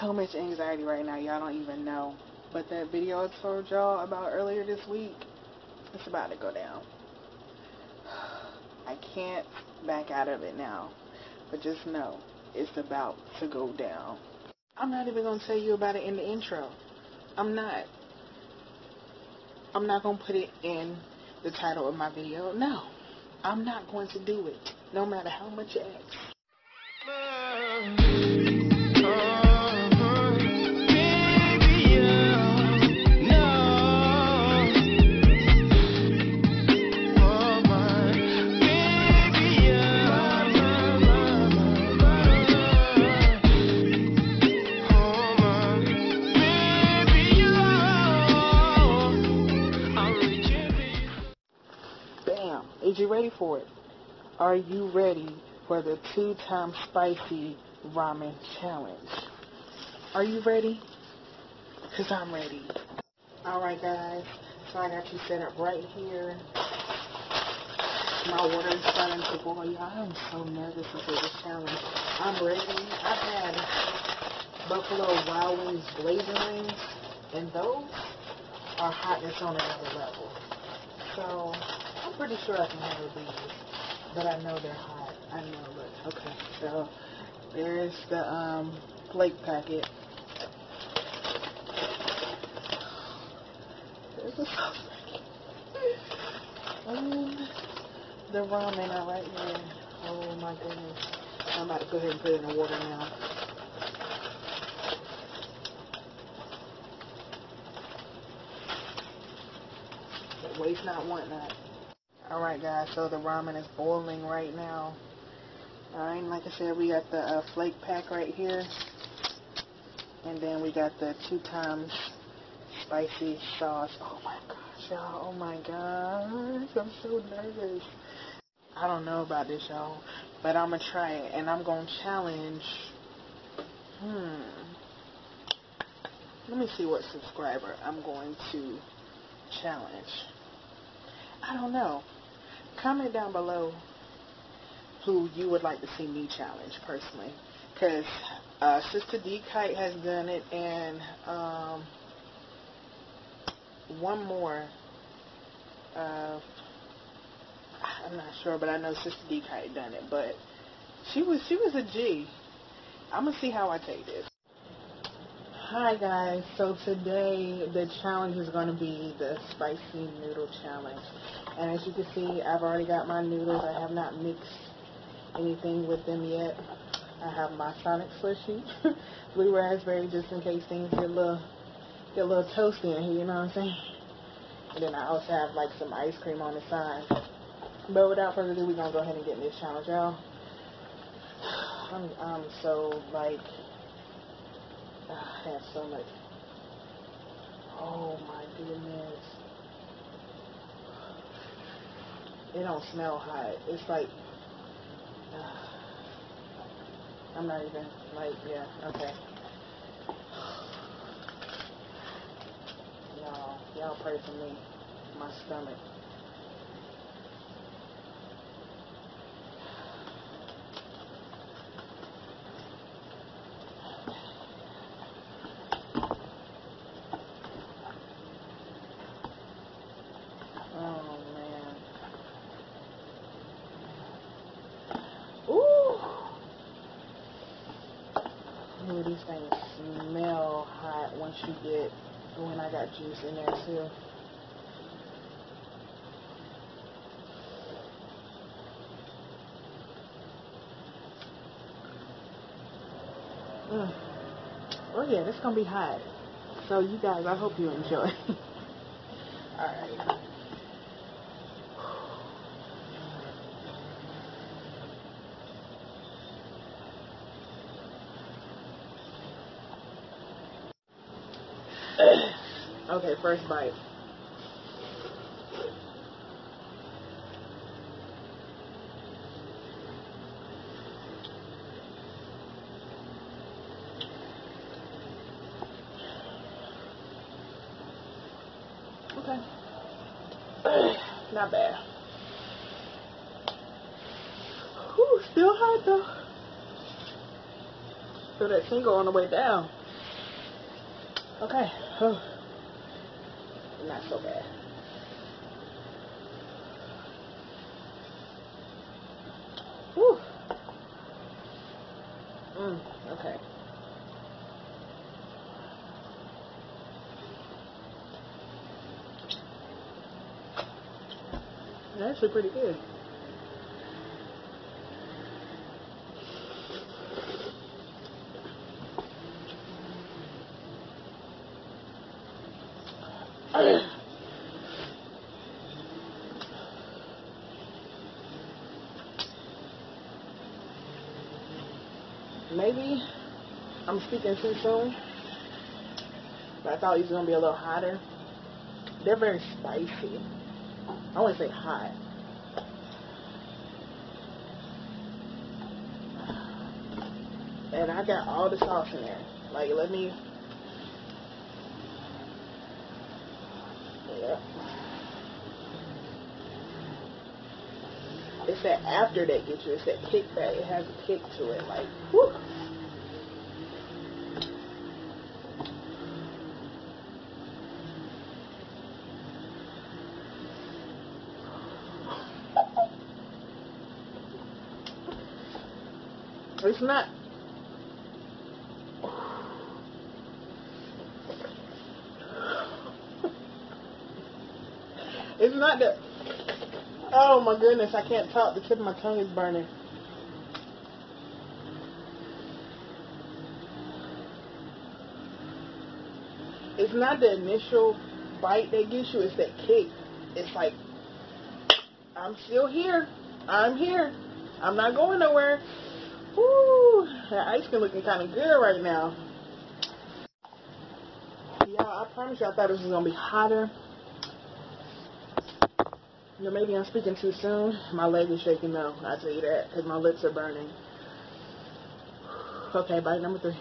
so much anxiety right now, y'all don't even know. But that video I told y'all about earlier this week, it's about to go down. I can't back out of it now. But just know, it's about to go down. I'm not even going to tell you about it in the intro. I'm not. I'm not going to put it in the title of my video. No. I'm not going to do it. No matter how much you ask. Bam. Is you ready for it? Are you ready for the 2-time spicy ramen challenge? Are you ready? Because I'm ready. Alright guys, so I got you set up right here. My water is starting to boil. Y'all, I'm so nervous to do this challenge. I'm ready. I've had Buffalo Wild Wings blazing wings, and those are hotness on another level. So, I'm pretty sure I can handle these. But I know they're hot. I know, look. Okay, so there's the flake packet. There's the sauce packet. And the ramen are right here. Oh my goodness. I'm about to go ahead and put it in the water now. Waste not, want not. Alright guys, so the ramen is boiling right now. Alright, and like I said, we got the flake pack right here. And then we got the 2-times spicy sauce. Oh my gosh, y'all. Oh my gosh. I'm so nervous. I don't know about this, y'all. But I'm going to try it. And I'm going to challenge. Let me see what subscriber I'm going to challenge. I don't know. Comment down below who you would like to see me challenge personally. Because Sister D Kite has done it, and one more. I'm not sure, but I know Sister D Kite done it. But she was a G. I'm gonna see how I take this. Hi guys, so today the challenge is going to be the spicy noodle challenge, and as you can see, I've already got my noodles. I have not mixed anything with them yet. I have my Sonic slushy, blue raspberry, just in case things get a little toasty in here, you know what I'm saying? And then I also have like some ice cream on the side. But without further ado, we're going to go ahead and get in this challenge, y'all. I'm so like, I have so much. Oh my goodness. It don't smell hot. It's like, I'm not even, like, yeah, okay. Y'all pray for me. My stomach. Oh, man. Ooh, these things smell hot once you get, when I got juice in there too. Oh yeah, this gonna be hot. So you guys, I hope you enjoy. Alright. Okay, first bite. Okay. Not bad. Whew, still hot though. Feel that tingle on the way down. Okay. Oh, not so bad. Whew. Okay. That's actually pretty good. Maybe I'm speaking too soon, but I thought these were gonna be a little hotter. They're very spicy. I wouldn't say hot. And I got all the sauce in there. Like, let me. Yeah. It's that after that gets you. It's that kick that it has a kick to it. Like, whoo. It's not. It's not that. Oh my goodness, I can't talk. The tip of my tongue is burning. It's not the initial bite that gets you. It's that kick. It's like, I'm still here. I'm here. I'm not going nowhere. Woo! That ice cream looking kind of good right now. Yeah, I promise you, I thought this was gonna be hotter. You know, maybe I'm speaking too soon. My leg is shaking now. I tell you that because my lips are burning. Okay, bite number 3.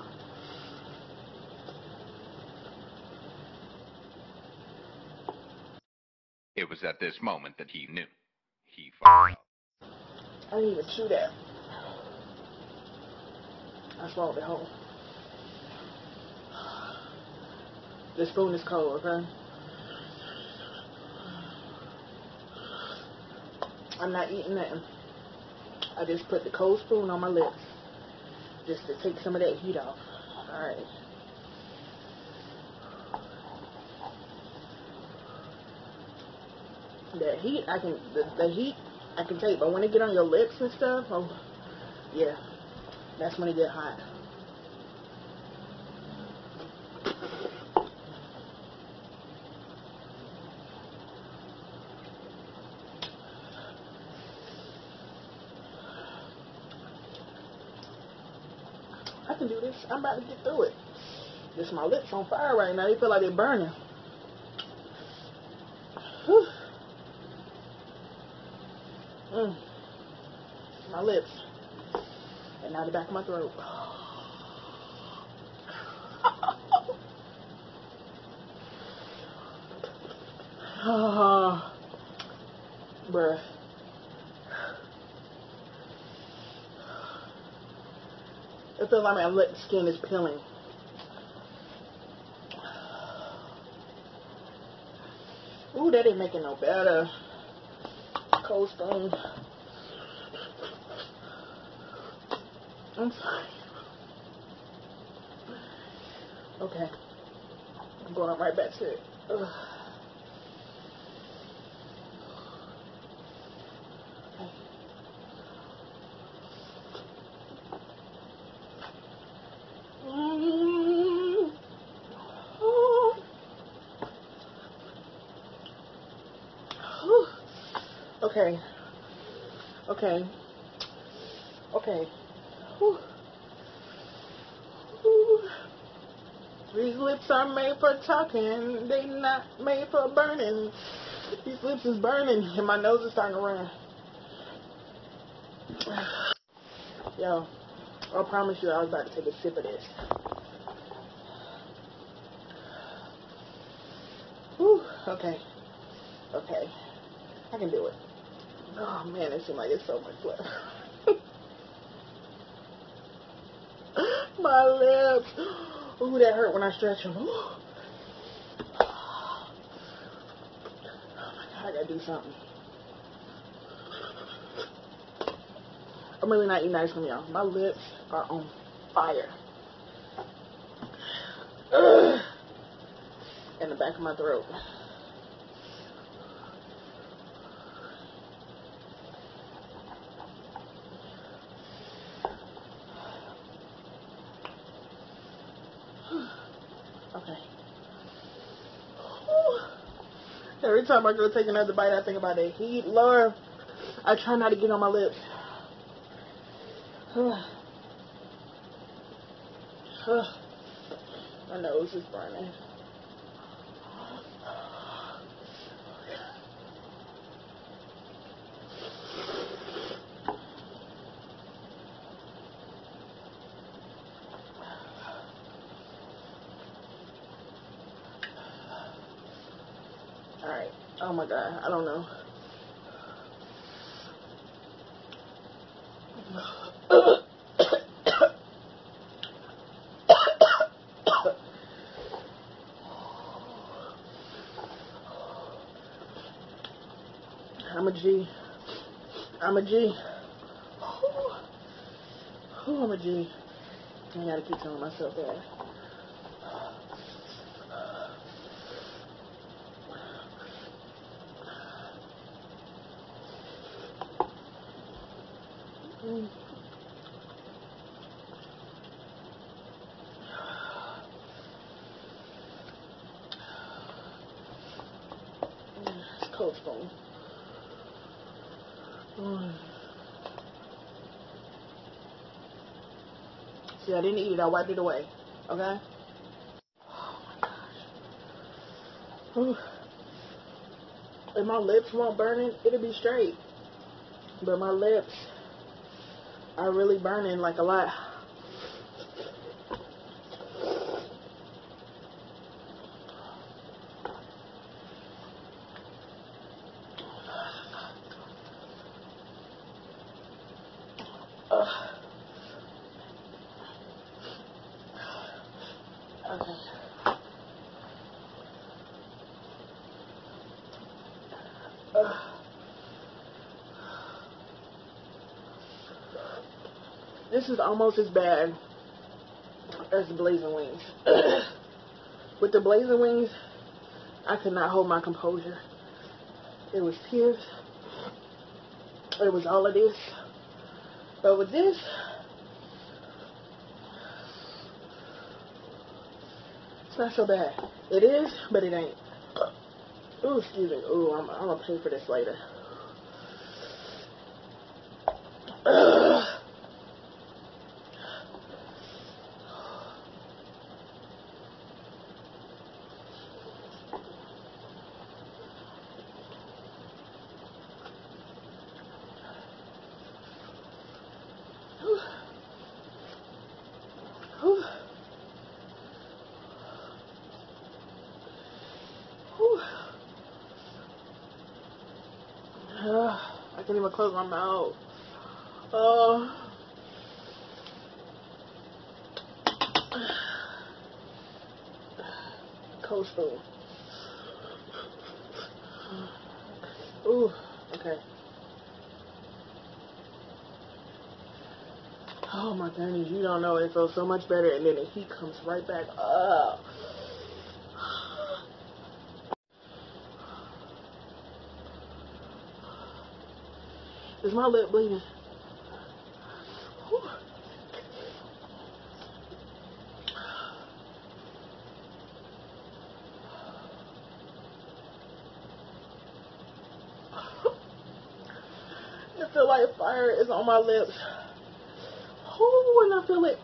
It was at this moment that he knew. He fucked up. I didn't even chew that. I swallowed it whole. The spoon is cold, okay? I'm not eating nothing. I just put the cold spoon on my lips just to take some of that heat off. Alright. The heat, the heat, I can take, but when it get on your lips and stuff, oh, yeah, that's when it get hot. I can do this. I'm about to get through it. Just my lips on fire right now. They feel like they're burning. Whew. My lips. And now the back of my throat. Bruh. It feels like my lip skin is peeling. Ooh, that ain't making no better. Cold spoon. I'm sorry. Okay. I'm going right back to it. Ugh. Okay. Okay. Okay. Whew. Whew. These lips are made for talking. They not made for burning. These lips is burning and my nose is starting to run. Yo, I promise you I was about to take a sip of this. Whew. Okay. Okay. I can do it. Oh man, it seems like it's so much left. My lips. Ooh, that hurt when I stretch them. Ooh. Oh my God, I gotta do something. I'm really not eating ice cream, y'all. My lips are on fire. Ugh. In the back of my throat. Okay. Whew. Every time I go take another bite, I think about the heat. Lord, I try not to get on my lips. My nose is burning. Alright. Oh my God. I don't know. I'm a G. I'm a G. Ooh, I'm a G. I gotta keep telling myself that. It's cold spoon. See, I didn't eat it. I wiped it away. Okay? Oh my gosh. Ooh. If my lips won't burn it, it'll be straight. But my lips are really burning like a lot. Okay. This is almost as bad as the blazing wings. With the blazing wings, I could not hold my composure. It was tears. It was all of this. But with this, it's not so bad. It is, but it ain't. Ooh, excuse me. Ooh, I'm gonna pay for this later. I can't even close my mouth. Cold spoon. Ooh, okay. Oh my goodness, you don't know. It feels so much better, and then the heat comes right back up. Is my lip bleeding? Whew. I feel like fire is on my lips. Ooh, and I feel it.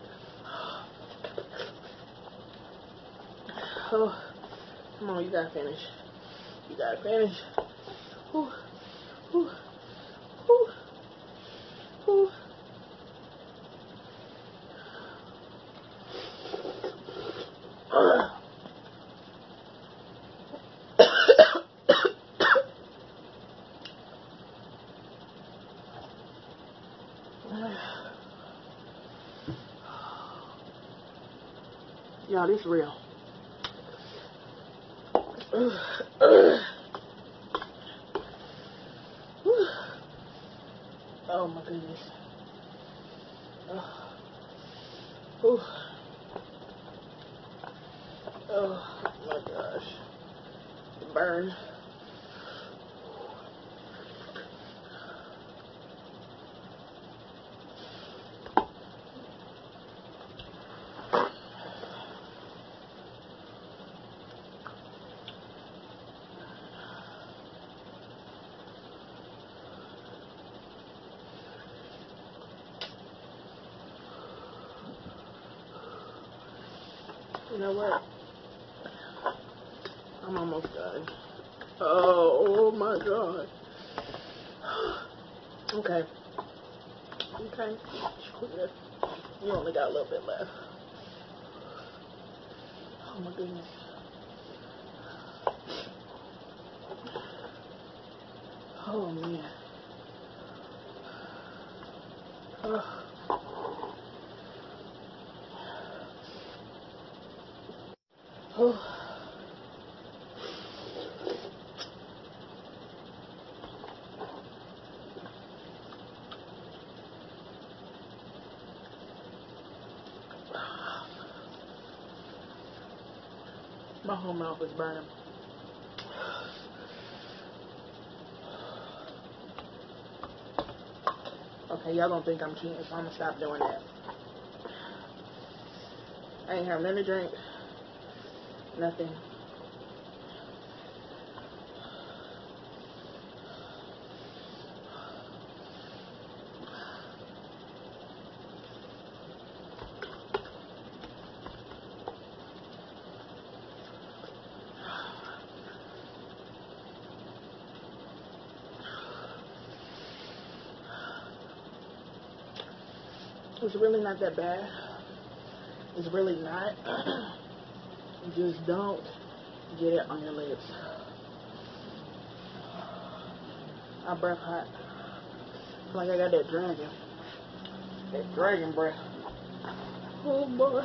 Oh, come on, you gotta finish. You gotta finish. Ooh, ooh, ooh, ooh. Y'all, this real. Oh my goodness. Oh my gosh. Burn. You know what? I'm almost done. Oh my god. Okay. Okay. You only got a little bit left. Oh my goodness. Oh man. Oh. My whole mouth is burning. Okay, y'all gonna think I'm cheating, so I'm gonna stop doing that. I ain't have nothing to drink. Nothing. It's really not that bad. It's really not. You just don't get it on your lips. My breath hot. It's like I got that dragon. That dragon breath. Oh boy.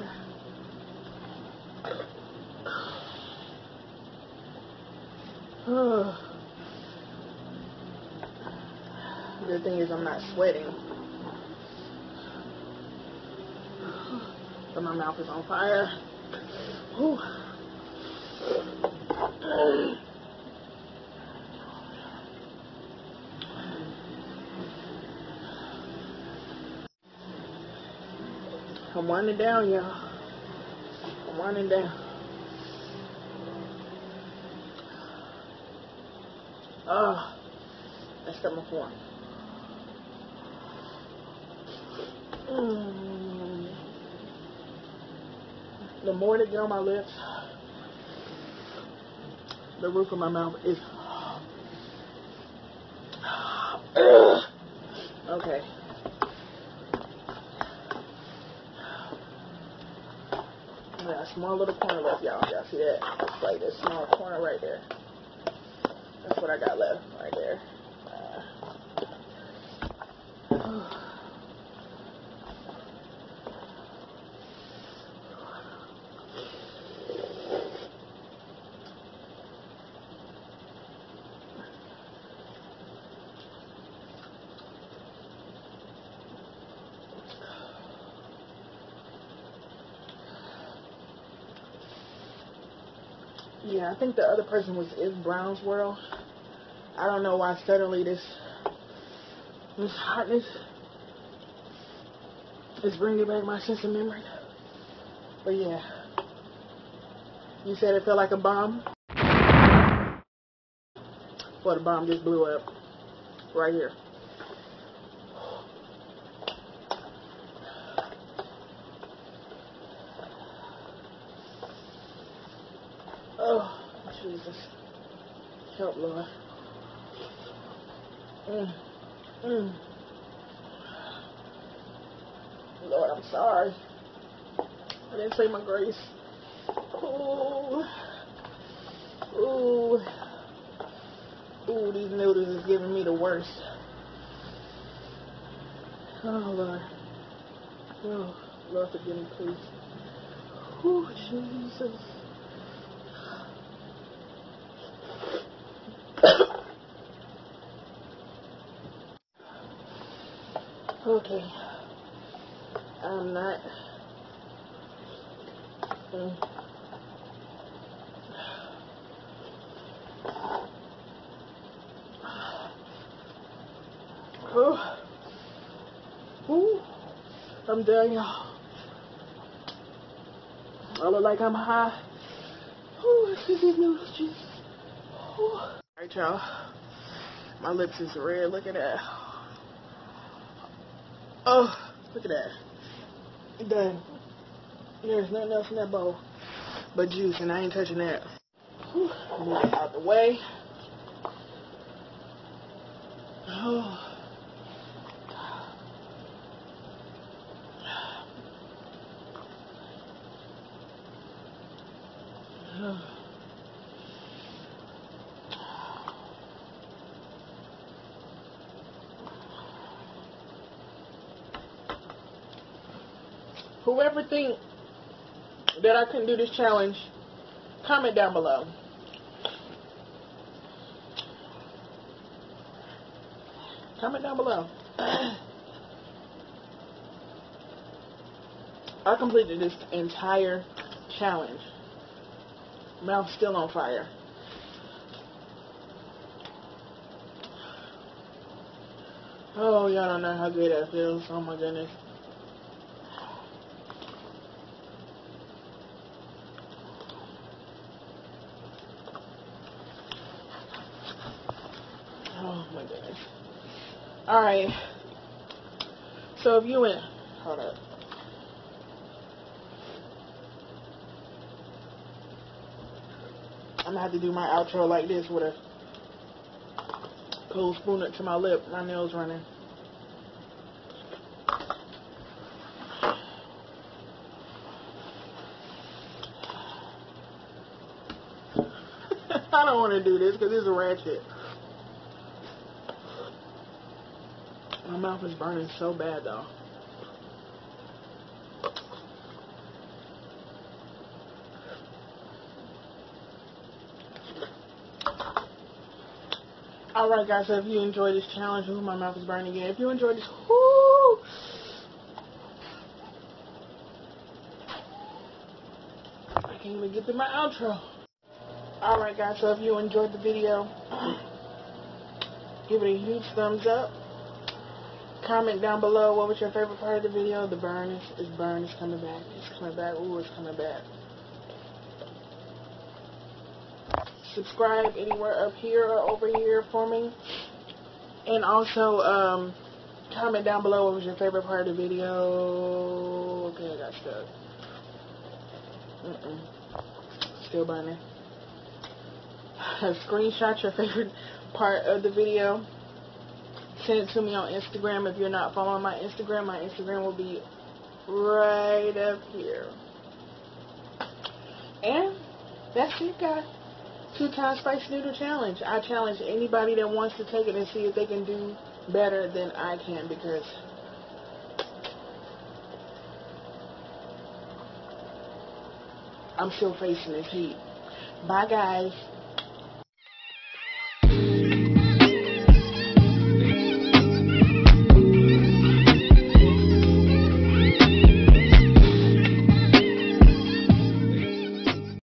The thing is, I'm not sweating. But my mouth is on fire. Whew. I'm winding down, y'all. I'm winding down. Oh, that's got my form. The more they get on my lips, the roof of my mouth is. Okay. I got a small little corner left, y'all. Y'all see that? It's like this small corner right there. That's what I got left right there. Yeah, I think the other person is Brown's World. I don't know why suddenly this hotness is bringing back my sense of memory. But yeah, you said it felt like a bomb. Well, the bomb just blew up right here. Oh, Jesus. Help, Lord. Lord, I'm sorry. I didn't say my grace. Ooh. Ooh. Ooh, these noodles is giving me the worst. Oh, Lord. Oh, Lord, forgive me, please. Oh, Jesus. Okay. I'm not. Oh. Ooh. I'm done, y'all. I look like I'm high. Ooh, this is these noodles, Jesus. Alright, y'all. My lips is red. Look at that. Oh, look at that. Done. There's nothing else in that bowl but juice, and I ain't touching that. Whew. Move it out the way. Oh. Whoever think that I couldn't do this challenge, comment down below. Comment down below. I completed this entire challenge. Mouth's still on fire. Oh, y'all don't know how good that feels. Oh my goodness. Oh my goodness. Alright. So if you went, hold up. I'm gonna have to do my outro like this with a cold spoon up to my lip. My nails running. I don't want to do this because it's a ratchet. My mouth is burning so bad though. Alright guys, so if you enjoyed this challenge, my mouth is burning again. If you enjoyed this, I can't even get to my outro. Alright guys, so if you enjoyed the video, give it a huge thumbs up. Comment down below what was your favorite part of the video. The burn is burn. It's coming back. It's coming back. Ooh, it's coming back. Subscribe anywhere up here or over here for me. And also, comment down below what was your favorite part of the video. Okay, I got stuck. Still burning. Screenshot your favorite part of the video. Send it to me on Instagram. If you're not following my Instagram will be right up here. And that's it, guys. 2-time spice noodle challenge. I challenge anybody that wants to take it and see if they can do better than I can, because I'm still facing this heat. Bye, guys.